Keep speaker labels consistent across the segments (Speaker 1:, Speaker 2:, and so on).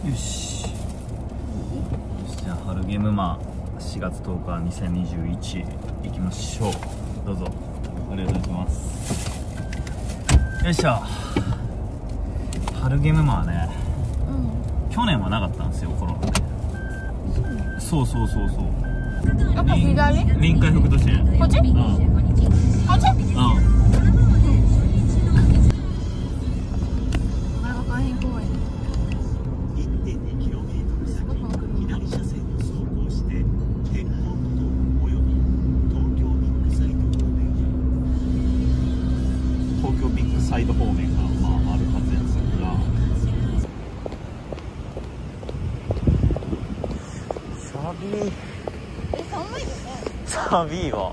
Speaker 1: よし。じゃあ春ゲームマ4月10日2021行きましょう。どうぞ。ありがとうございます。よいしょ。春ゲームマはね、去年はなかったんですよ、コロナで。そう。
Speaker 2: なんか左？
Speaker 1: 臨海副都心。
Speaker 2: こっち？こっち？
Speaker 1: サイド方面がまああるはずやつだから。寒いよね。寒いわ。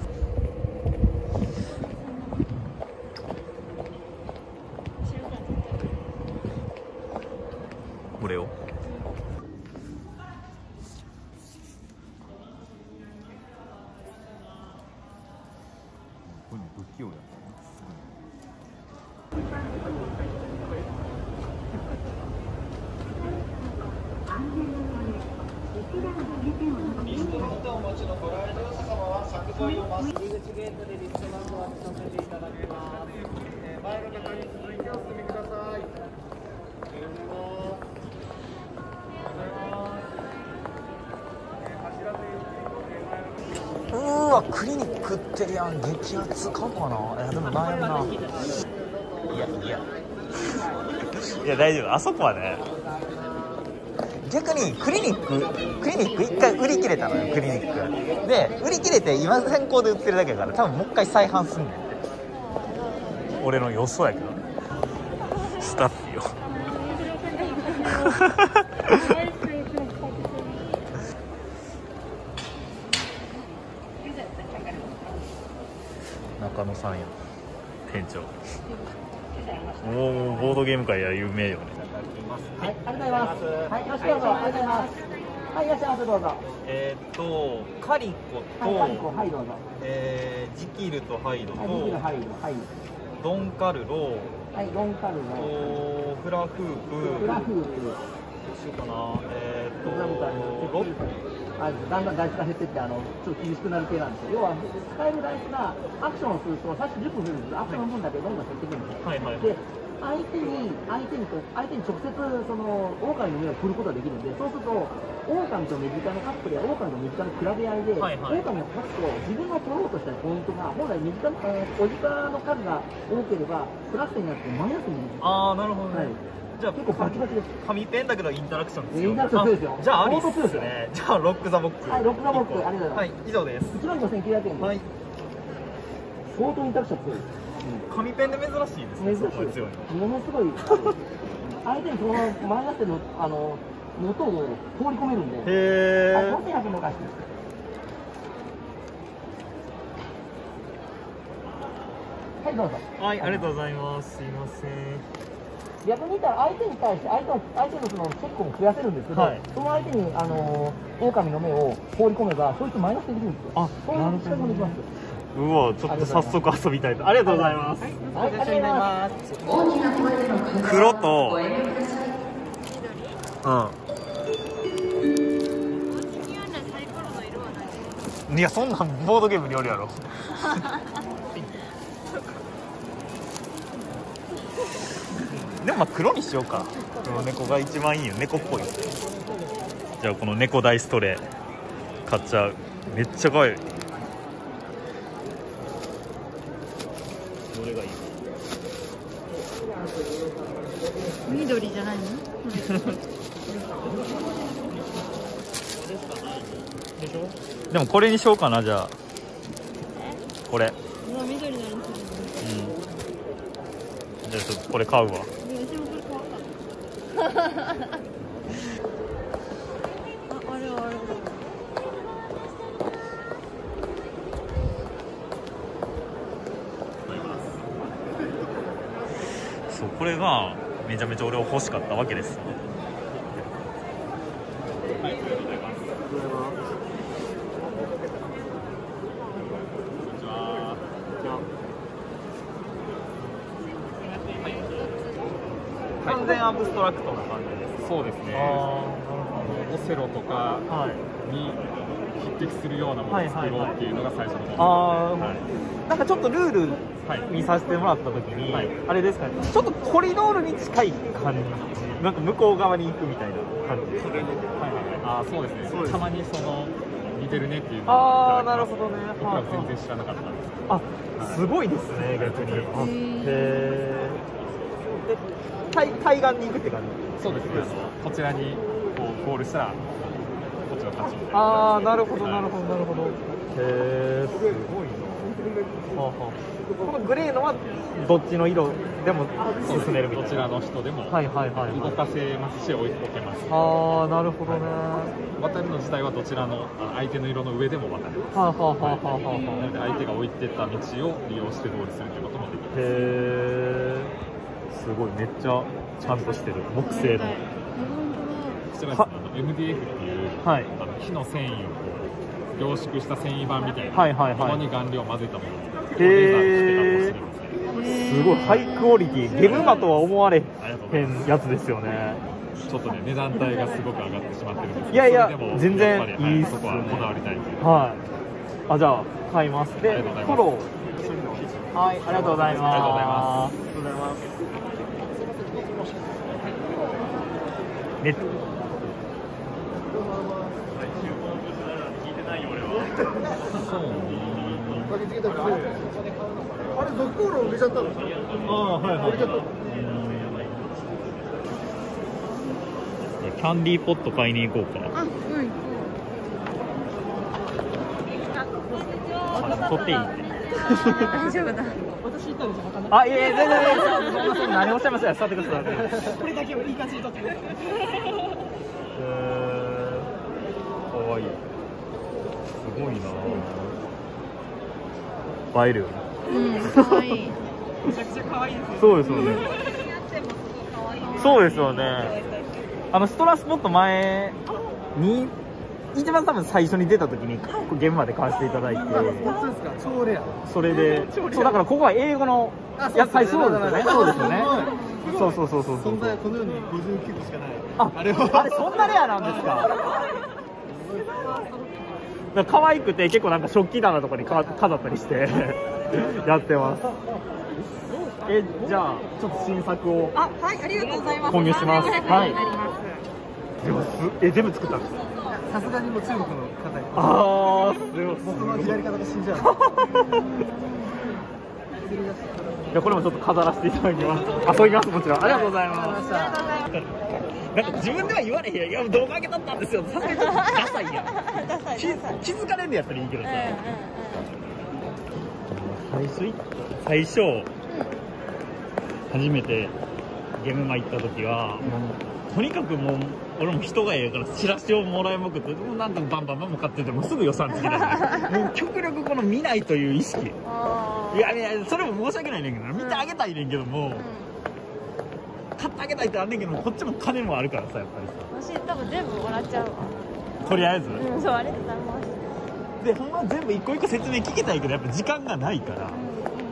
Speaker 1: これをこれ不器用やったね。リフトのお持ちのご来場者様は柵沿いをまっすぐ入り口ゲートでリフト番号をさせていただきます。前の方に続いてお進みください。うわ、クリニックってるやん。激アツかもな。でも悩むな。いや大丈夫。あそこはね、逆にクリニック一回売り切れたのよ。クリニックで売り切れて今先行で売ってるだけだから、多分もう一回再販すんねんって。俺の予想やけどね。スタッフよ。中野さんや店長。もうボードゲーム界や有名よね。
Speaker 3: はい、ありがとうございます。はい、よろしくどうぞ。ありがとうございます。はい、いらっしゃいませ、どうぞ。
Speaker 1: カリコと、
Speaker 3: はい、はい、どうぞ。
Speaker 1: ジキルとハイドと、
Speaker 3: はい、ジキル、ハイド、はい。
Speaker 1: ドンカルロ、
Speaker 3: はい、ドンカルロ、
Speaker 1: フラフープ、
Speaker 3: フラフープ、
Speaker 1: どうしようかな、
Speaker 3: ロック。だんだんダイスが減ってって、ちょっと厳しくなる系なんですよ。要は、使えるダイスがアクションをすると、最初10分増えるんです。アクションの分だけどんどん減ってくるんですよ。で相手に直接その狼の目を振ることができるんで、そうすると狼とメジカのカップルや狼とメジカの比べ合いで、狼が勝つと自分が取ろうとしたポイントが本来メジカのおじかの数が多ければプラスになってマイナスになるんです。
Speaker 1: ああ、なるほどね。じゃあ
Speaker 3: 結構バチバチです。
Speaker 1: 紙ペンだけどインタラクションですよ。
Speaker 3: インタラクションそうですよ。
Speaker 1: じゃあありですね。じゃあロックザボックス。
Speaker 3: はい、ロックザボックス、ありがとうございます。
Speaker 1: はい、以上です。
Speaker 3: 15900円。はい。相当インタラクション強い。
Speaker 1: 紙ペンで珍しいですね。
Speaker 3: 珍しい。ものすごい。相手にそのマイナスの元を放り込めるんで。
Speaker 1: へえ。
Speaker 3: はい、5100円の貸しです。はい、どうぞ。
Speaker 1: はい、ありがとうございます。すいません。
Speaker 3: 逆に言ったら相手に対して相手のそのチェックも増やせるんですけど、はい、その相手に狼の目を放り込めばそいつマイナスできるんですよ。あ、そういう仕掛けもできます。うわ、ちょっと早速遊びたいと。ありがとうございます。はい、ありがとうございます。黒といや、そんなんボードゲームによるやろ。でもまあ黒にしようか。この猫が一番いいよ。猫っぽい。じゃあこの猫ダイストレ買っちゃう。めっちゃ可愛い。どれがいい？
Speaker 2: 緑じゃないの？
Speaker 1: でしょ？でもこれにしようかな。じゃあこれ。
Speaker 2: 緑のにする。
Speaker 1: じゃあちょっとこれ買うわ。
Speaker 2: あれ。
Speaker 1: そう、これがめちゃめちゃ俺は欲しかったわけです。はい、ありがとうございます。 完全アブストラクトな感じです。
Speaker 4: そうですね。オセロとかに匹敵するようなものを作ろうっていうのが最初の目標。
Speaker 5: なんかちょっとルール見させてもらった時に、あれですかね、ちょっとコリドールに近い感じ、なんか向こう側に行くみたいな感じです。
Speaker 4: そうですね。たまにその似てるねっていうのを。なるほどね。僕ら全然知らなかったんです。
Speaker 5: すごいですね、逆に。対岸に行くって感じ。
Speaker 4: そうですね。こちらにこうゴールしたらこっちの勝ち。
Speaker 5: なるほどなるほどなるほど。すごいな。このグレーのはどっちの色でも進めるみたいな。
Speaker 4: どちらの人でも動かせますし追いかけます。
Speaker 5: なるほどね。
Speaker 4: 渡るの自体はどちらの相手の色の上でも渡れます。なので相手が置いてった道を利用してゴールするということもできます。
Speaker 5: すごい、めっちゃちゃんとしてる木製の。
Speaker 4: こちらですね、MDF っていう木の繊維をこう凝縮した繊維板みたいなものに顔料を混ぜたものをす
Speaker 5: ごいハイクオリティ、ゲムマとは思われへんやつですよね。
Speaker 4: ちょっとね、値段帯がすごく上がってしまってるんですけど、
Speaker 5: いやいや全然いいっすね。
Speaker 4: そこはこだわりたいという。
Speaker 5: じゃあ買います。で、フォロー。ありがとうございます。
Speaker 4: ありがとうございます。
Speaker 3: あれ、続行路売れちゃったの？売れちゃった。
Speaker 1: キャンディーポット買いに行こうか。取っていい？
Speaker 2: 大丈夫だ。私行ったんですよ。
Speaker 5: いやいや、全然何をおっしゃいました。座ってください。
Speaker 3: これだけをいい感じに撮ってくれ。
Speaker 5: かわいい。すごいな。映えるよね。
Speaker 2: かわいい。
Speaker 3: めちゃくちゃ可愛いですよ。
Speaker 5: そうですよね。そうですよね。ストラスポット前に一番多分最初に出た時に現場で買わせていただいて、
Speaker 3: 超レア。
Speaker 5: それで、そうだからここは英語の最初ですよね。そうですよね。そう。
Speaker 3: 存在はこの世に59個しかない。あれ
Speaker 5: そんなレアなんですか。可愛くて結構なんか食器棚とかに飾ったりしてやってます。じゃあちょっと新作を
Speaker 2: はい、ありがとうございます。
Speaker 5: 購入します。はい。でも全部作ったんですか。
Speaker 3: さすがにもう中国の方に。
Speaker 5: すごい。
Speaker 3: 僕のやり方が死んじゃう。
Speaker 5: いや、これもちょっと飾らせていただきます。遊びます、もちろん。ありがとうございます。なんか自分では言われへん。いや、動画上げだったんですよ。さすがにダサいやん。気づかれんのやったらいいけどさ。最初初めてゲームマ行った時は、とにかくもう俺も人がええからチラシをもらいまくって、もうなんかバンバン買っててもすぐ予算つきなんで、もう極力この見ないという意識。いやそれも申し訳ないねんけど、見てあげたいねんけども、買ってあげたいってあんねんけども、こっちも金もあるからさ、やっぱりさ。
Speaker 2: 私多分全部もらっちゃうわ。
Speaker 5: とりあえず、
Speaker 2: そう、ありがとうございます。
Speaker 5: でほんま全部一個一個説明聞きたいけど、やっぱ時間がないから。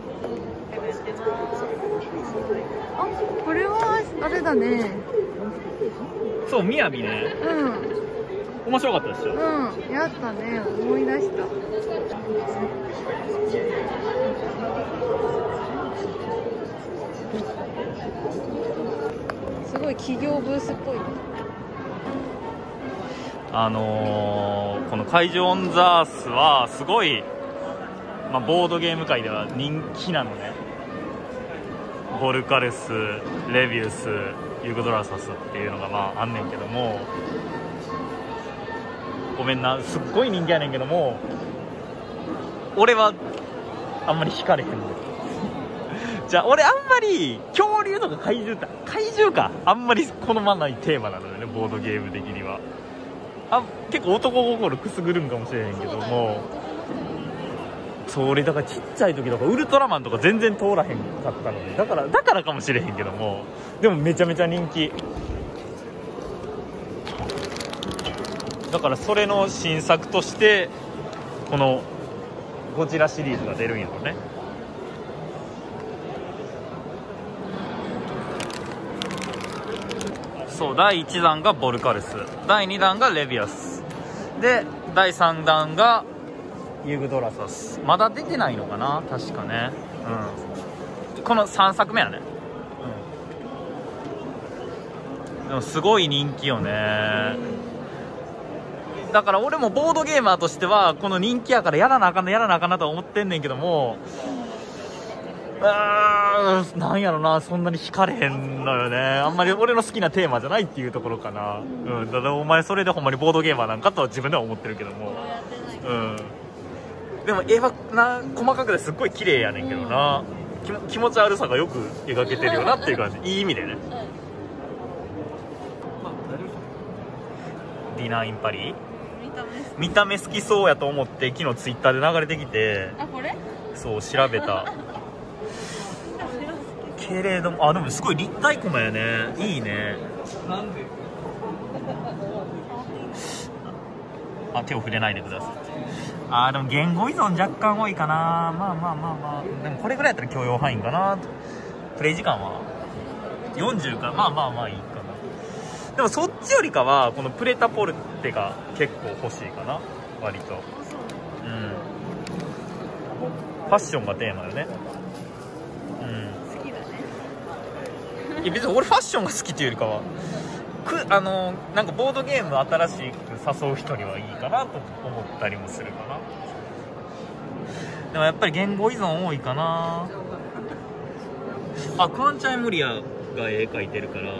Speaker 2: これはあれだね。
Speaker 1: そう、みやびね。
Speaker 5: 面白かったでしょ。
Speaker 2: やったね。思い出した。すごい企業ブースっぽいね。
Speaker 1: この怪獣オンザースはすごい、ボードゲーム界では人気なのね。ボルカレス、レビウス、ユグドラサスっていうのがあんねんけども、ごめんな、すっごい人気やねんけども、俺はあんまり惹かれへんの。じゃあ俺あんまり恐竜とか怪獣かあんまり好まないテーマなのよね、ボードゲーム的には。結構男心くすぐるんかもしれへんけども、それだからちっちゃい時とかウルトラマンとか全然通らへんかったので、だからかもしれへんけども、でもめちゃめちゃ人気だから、それの新作としてこのゴジラシリーズが出るんやろね。 そう、第1弾がボルカルス、第2弾がレビアスで、第3弾がユグドラサス。まだ出てないのかな、確かね。この3作目やね。でもすごい人気よね。だから俺もボードゲーマーとしてはこの人気やからやらなあかんなと思ってんねんけども、なんやろな、そんなに惹かれへんのよね。あんまり俺の好きなテーマじゃないっていうところかな。だからお前それでほんまにボードゲーマーなんかとは自分では思ってるけども、でも絵は細かくてすっごい綺麗やねんけどな。気持ち悪さがよく描けてるよなっていう感じ。いい意味でね。ディナーインパリ見た目好きそうやと思って昨日ツイッターで流れてきて、
Speaker 2: これ
Speaker 1: そう調べたけれども、でもすごい立体コマやね。いいね。なんで手を触れないでください。でも言語依存若干多いかな。まあでもこれぐらいやったら許容範囲かな。プレイ時間は40か、まあいいかな。でもそっちよりかはこのプレタポルテが結構欲しいかな、割と。ファッションがテーマよね。
Speaker 2: 好きだね。
Speaker 1: いや別に俺ファッションが好きっていうよりかはなんかボードゲーム新しく誘う人にはいいかなと思ったりもするかな。でもやっぱり言語依存多いかな。クワンチャイムリアが絵描いてるから、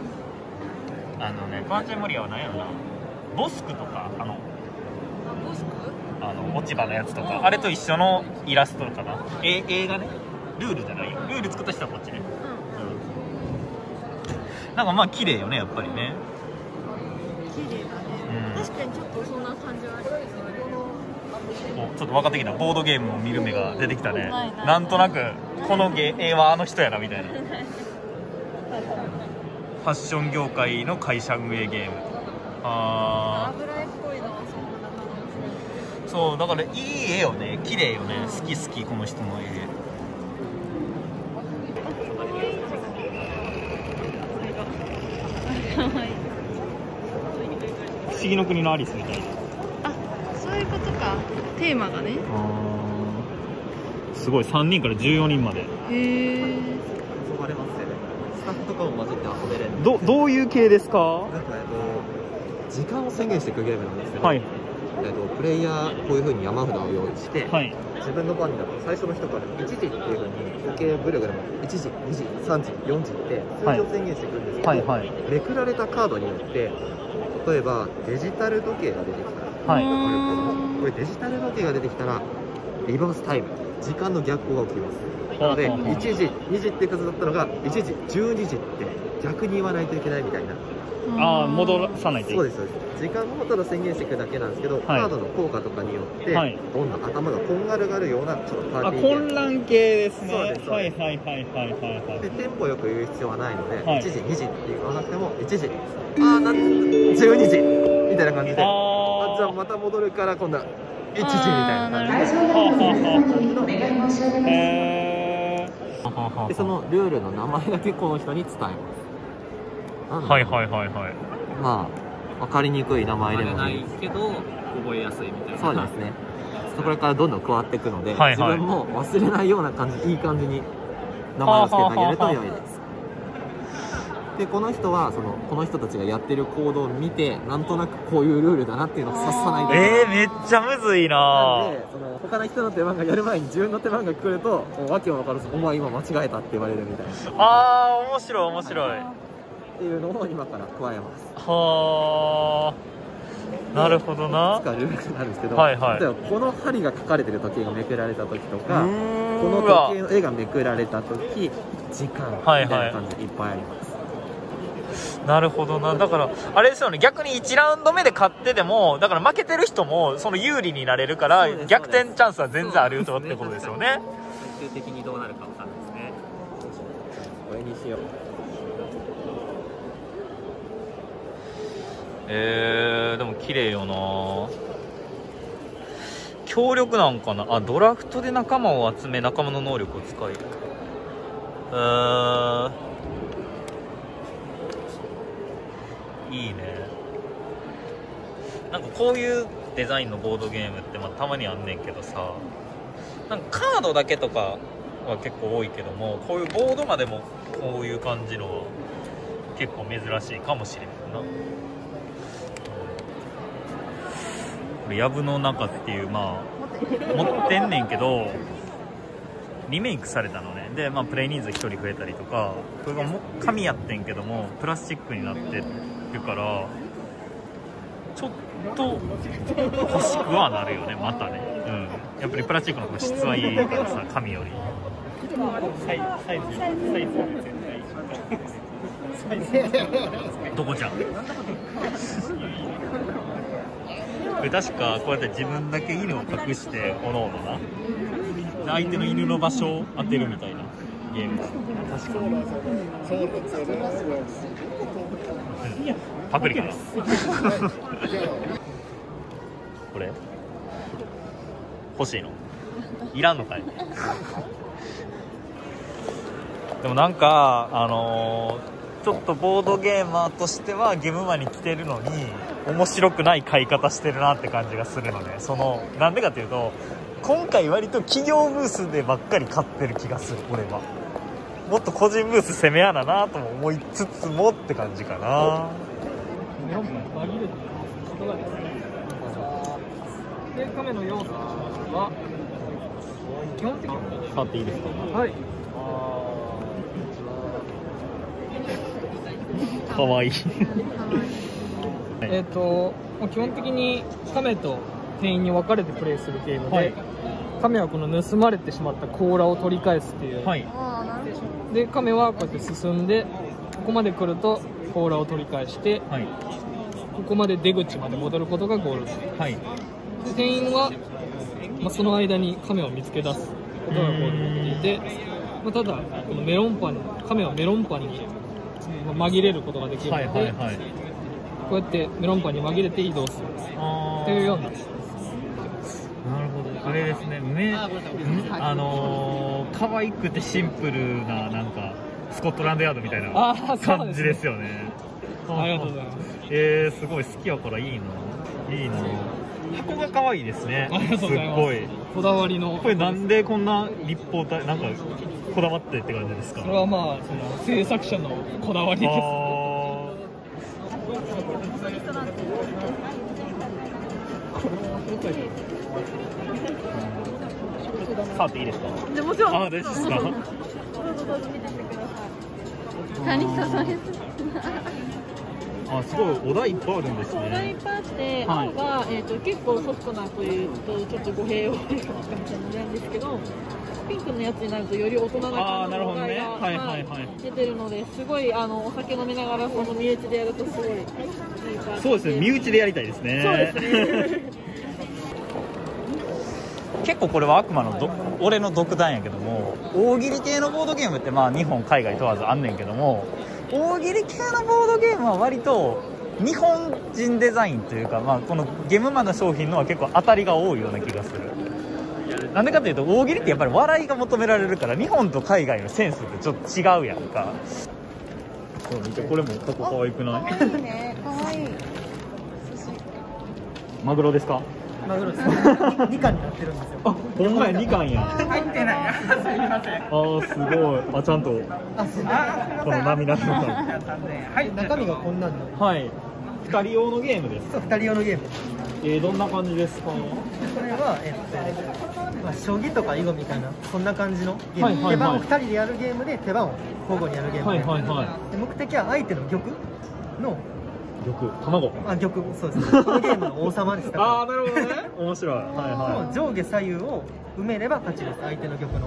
Speaker 1: クワンチャイムリアは何やろな、ボスクとか
Speaker 2: ボスク
Speaker 1: 落ち葉のやつとか、あれと一緒のイラストかな。映画ね、ルールじゃないよ、ルール作った人はこっちね。なんかまあ綺麗よね、やっぱりね。
Speaker 2: 綺麗だね。確かにちょっとそんな感じはある。
Speaker 1: ちょっと分かってきた。ボードゲームを見る目が出てきたね。なんとなくこの絵はあの人やなみたいな。ファッション業界の会社運営ゲーム。
Speaker 2: 油絵っぽいのはそんな
Speaker 1: そうだからいい絵よね、綺麗よね。好きこの人の絵。不思議の国のアリスみたいな。
Speaker 2: そういうことか。テーマがね。
Speaker 1: すごい、3人から14人まで。
Speaker 3: 遊ばれますよね。スタッフとかも混じって遊べれる。
Speaker 1: どういう系ですか？
Speaker 3: なんか時間を宣言していくゲームなんですけど、
Speaker 1: はい。
Speaker 3: プレイヤーこういう風に山札を用意して、
Speaker 1: はい、
Speaker 3: 自分の番になって最初の人から1時っていう風に時計ぐるぐる1時、2時、3時、4時って数字を宣言していくんですけど、めくられたカードによって例えばデジタル時計が出てきたら、これデジタル時計が出てきたらリバースタイム、時間の逆行が起きます。なので1時、2時って数だったのが1時、12時って逆に言わないといけないみたいな。
Speaker 1: 戻さないといけない。
Speaker 3: そうです。時間をただ宣言していくだけなんですけど、カードの効果とかによって、どんどん頭がこんがらがるようなちょっとパーティーゲーム。
Speaker 1: 混乱系ですね。
Speaker 3: そうです。
Speaker 1: はい。
Speaker 3: でテンポよく言う必要はないので、1時、2時って言わなくても1時、12時みたいな感じで、じゃあまた戻るから今度は1時みたいな感じで。でそのルールの名前だけこの人に伝えます。まあ分かりにくい名前でもいいけど覚えやすいみたいな。そうですね。これからどんどん加わっていくので、自分も忘れないような感じ、いい感じに名前を付けてあげると良いです。でこの人はこの人たちがやってる行動を見て、なんとなくこういうルールだなっていうのを察さないといけない。
Speaker 1: めっちゃむずいな。
Speaker 3: なんで他の人の手番がやる前に自分の手番が来るとわけわからず、お前今間違えたって言われるみたいな。
Speaker 1: 面白い。
Speaker 3: っていうのを今から加えます。
Speaker 1: なるほどな。
Speaker 3: ルールがあるんですけど、例えばこの針が書かれてる時計がめくられた時とか、この時計の絵がめくられた時、時間みたいな感じでいっぱいあります。
Speaker 1: なるほどな。だからあれですよね、逆に1ラウンド目で勝ってでも、だから負けてる人もその有利になれるから、逆転チャンスは全然あるよってことですよね。
Speaker 3: 最終的にどうなるか分かんないですね。これにしよう。
Speaker 1: でも綺麗よな。強力なんかな。ドラフトで仲間を集め、仲間の能力を使い、
Speaker 5: なんかこういうデザインのボードゲームってまあたまにあんねんけどさ、なんかカードだけとかは結構多いけども、こういうボードまでもこういう感じのは結構珍しいかもしれんな。これ藪の中っていう、まあ持ってんねんけどリメイクされたのね。で、まあ、プレイ人数1人増えたりとか、これがも紙やってんけどもプラスチックになってるからちょっと欲しくはなるよね、またね。うん、やっぱりプラスチックの方が質はいいからさ、紙より。どこじゃんこれ確かこうやって自分だけ犬を隠しておのおのな相手の犬の場所を当てるみたいなゲームだ。確かにパクリかなこれ欲しいのいらんのかいでもなんかちょっとボードゲーマーとしてはゲームマに来てるのに面白くない買い方してるなって感じがするのね。なんでかっていうと今回割と企業ブースでばっかり買ってる気がする。俺はもっと個人ブース攻めやなとも思いつつもって感じかな。
Speaker 2: で亀の要素は基本的に
Speaker 5: 触っていいですか。
Speaker 2: はい。
Speaker 5: かわいい
Speaker 2: 基本的に亀と店員に分かれてプレイするゲームで、
Speaker 5: はい、
Speaker 2: 亀はこの盗まれてしまった甲羅を取り返すっていう、
Speaker 5: はい、
Speaker 2: で亀はこうやって進んでここまで来ると甲羅を取り返して、
Speaker 5: はい、
Speaker 2: ここまで出口まで戻ることがゴールです、
Speaker 5: はい、
Speaker 2: で店員は、その間に亀を見つけ出すことがゴールになっていて、ただこの亀はメロンパンに紛れることができるので、
Speaker 5: はいはいはい、
Speaker 2: こうやってメロンパンに紛れて移動するっていうような。なる
Speaker 5: ほど、あれですね、可愛くてシンプルななんかスコットランドヤードみたいな感じですよね。
Speaker 2: ありがとうございます。
Speaker 5: すごい好きやからいいな。箱が可愛いですね。
Speaker 2: ありがとうございます。
Speaker 5: すっごい
Speaker 2: こだわりの。
Speaker 5: これなんでこんな立方体なんかこだわってって感じですか。
Speaker 2: それはその制作者のこだわりです。
Speaker 5: 触っていいですか。
Speaker 6: もちろん。
Speaker 5: 大丈夫ですか。
Speaker 6: 何それ。
Speaker 5: すごいお題いっぱいあるんですね。
Speaker 6: お題いっぱいあって、青が結構ソフトなというとちょっと語弊をかもしれないんですけど、ピンクのやつになるとより大人な感じのお題が出てるので、すごいお酒飲みながらその身内でやるとすごいいい感じ。
Speaker 5: そうですね、身内でやりたいですね。
Speaker 6: そうですね。
Speaker 5: 結構これはあくまの俺の独断やけども、大喜利系のボードゲームって日本海外問わずあんねんけども、大喜利系のボードゲームは割と日本人デザインというか、このゲームマの商品のは結構当たりが多いような気がする。なんでかというと大喜利ってやっぱり笑いが求められるから、日本と海外のセンスってちょっと違うやんか。そう見て、これもタコ可愛くない？
Speaker 6: 可愛いね、可愛い。
Speaker 5: マグロですか？
Speaker 2: マグロです。2巻になってるんですよ。
Speaker 5: ほんまや、2巻や。
Speaker 2: 入ってない。すみません。
Speaker 5: すごい。ちゃんとこの波なの
Speaker 2: はい、中身がこんなんの。
Speaker 5: はい。2人用のゲームです。
Speaker 2: そう、2人用のゲーム。
Speaker 5: どんな感じですか？こ
Speaker 2: れは将棋とか囲碁みたいなそんな感じのゲーム。手番を2人でやるゲームで手番を交互にやるゲームで、目的は相手の玉の
Speaker 5: 卵。
Speaker 2: 玉、そうですね。このゲームの王様でした。
Speaker 5: なるほどね。面白い。
Speaker 2: 上下左右を埋めれば勝ちです。相手の玉の。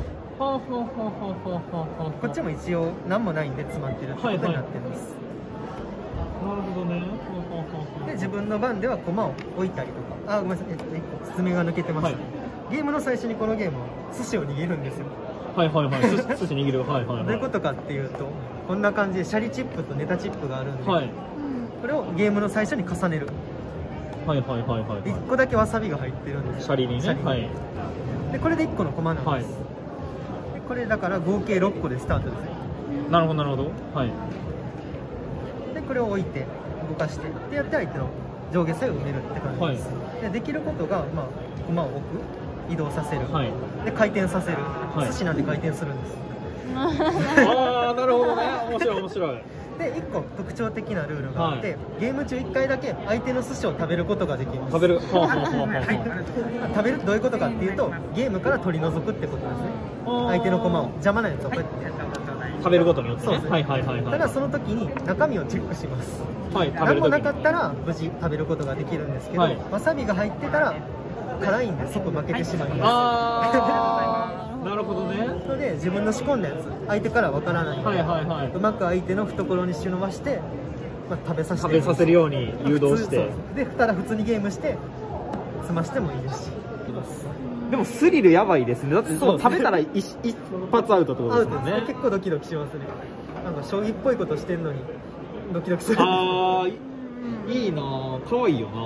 Speaker 2: こっちも一応何もないんで詰まってるってことになってます。
Speaker 5: なるほどね。
Speaker 2: で自分の番では駒を置いたりとか、ごめんなさい、説明が抜けてます。ゲームの最初にこのゲームは寿司を握るんですよ。
Speaker 5: 寿司握る。
Speaker 2: どういうことかっていうと、こんな感じでシャリチップとネタチップがあるんで、これをゲームの最初に重ねる。1個だけわさびが入ってるんです。
Speaker 5: シャリにね。
Speaker 2: でこれで1個の駒なんです。でこれだから合計6個でスタートです。
Speaker 5: なるほど。
Speaker 2: でこれを置いて動かしてでやって相手の
Speaker 7: 上下左右埋めるって感じです、でできることが、まあ、駒を置く、移動させる、で回転させる、寿司なんで回転するんです。
Speaker 5: ああ、なるほどね。面白い面白い。
Speaker 7: で1個特徴的なルールがあって、ゲーム中1回だけ相手の寿司を食べることができます。
Speaker 5: 食べる。
Speaker 7: 食べるどういうことかっていうと、ゲームから取り除くってことですね。相手の駒を邪魔なやつをこうやって
Speaker 5: 食べることによってね。
Speaker 7: ただその時に中身をチェックします。何もなかったら無事食べることができるんですけど、わさびが入ってたら辛いんで即負けてしまいます。
Speaker 5: なるほどね。
Speaker 7: それで自分の仕込んだやつ相手からわからないので、うまく相手の懐に忍ばして、まあ、食べさせ
Speaker 5: るように誘導して、
Speaker 7: でただ普通にゲームして済ましてもいいですし。
Speaker 5: でもスリルやばいですね。だって食べたら一発アウトってことですもんね。
Speaker 7: 結構ドキドキしますね。なんか将棋っぽいことしてんのにドキドキする。
Speaker 5: ああ、いいなぁ、可愛いよな。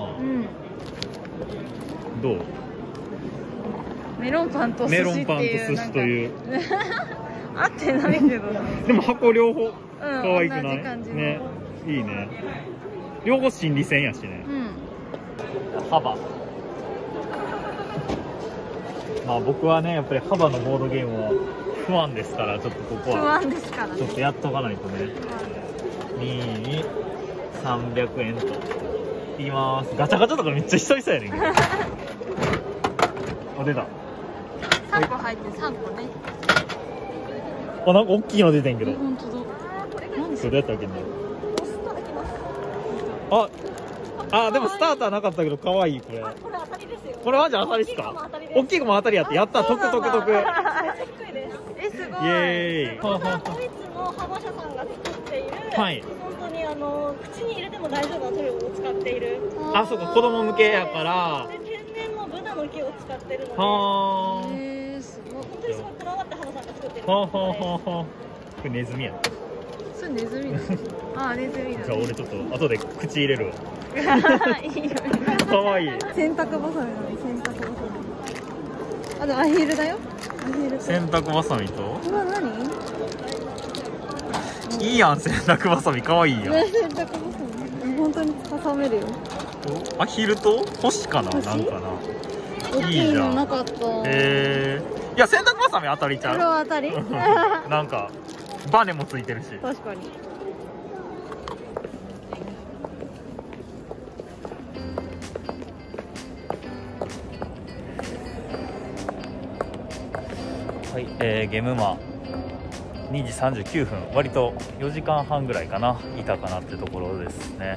Speaker 5: どう？
Speaker 6: メロンパンと寿司という合ってないけど
Speaker 5: でも箱両方可愛くない？ね、いいね。両方心理戦やしね。幅。まあ僕はね、やっぱり幅のボードゲームは不安ですから、ちょっとここはちょっとやっとかないとね。2に300円といきます。ガチャガチャとかめっちゃ久々やねんけど。あ、出た。
Speaker 6: 3個入って3個ね。
Speaker 5: あ、なんか大きいの出てんけど。
Speaker 6: 本当だ。
Speaker 5: それやったっけね。あ、でもスターターなかったけど可愛いこれ。これ当たりですよ。これマジ当たりっすか？大きい子も当たりやって、やった、得。
Speaker 6: すごい。
Speaker 5: イエーイ。
Speaker 6: ドイツの浜社さんが作っている、本当に口に入れても大丈夫な塗料を使っている。
Speaker 5: あ、そうか、子供向けやから。
Speaker 6: 天然のブナの木を使ってるので。すごい。本当にすごいこだわって浜さんが作ってる。
Speaker 5: これネズミや。
Speaker 6: それネズミだ。あ、ネズミだ。
Speaker 5: じゃあ俺ちょっと後で口入れるわ。
Speaker 6: いいよ。
Speaker 5: かわいい。
Speaker 6: 洗濯バサミ。あ、でもアヒルだよ。
Speaker 5: 洗濯バサミと。
Speaker 6: これは
Speaker 5: 何？いいやん、洗濯バサミ可愛いやん。
Speaker 6: 洗濯バサミ。本当に挟めるよ。
Speaker 5: アヒルと星かな、なんかな。いいじゃん。
Speaker 6: なかった。
Speaker 5: いや、洗濯バサミ当たりちゃう。
Speaker 6: これは当たり？
Speaker 5: なんかバネもついてるし。
Speaker 6: 確かに。
Speaker 1: はい、ゲームマ2時39分、割と4時間半ぐらいかないたかなってところですね。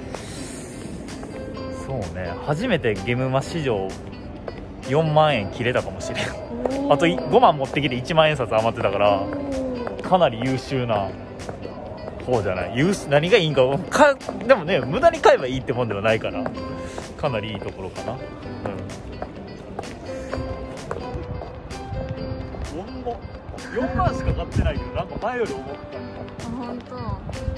Speaker 1: そうね、初めてゲームマ史上4万円切れたかもしれん。あと5万持ってきて1万円札余ってたから、かなり優秀な方じゃない。何がいいんかでもね、無駄に買えばいいってもんではないから、かなりいいところかな。4万しか買ってないけど、なんか前より思った。
Speaker 6: 本当。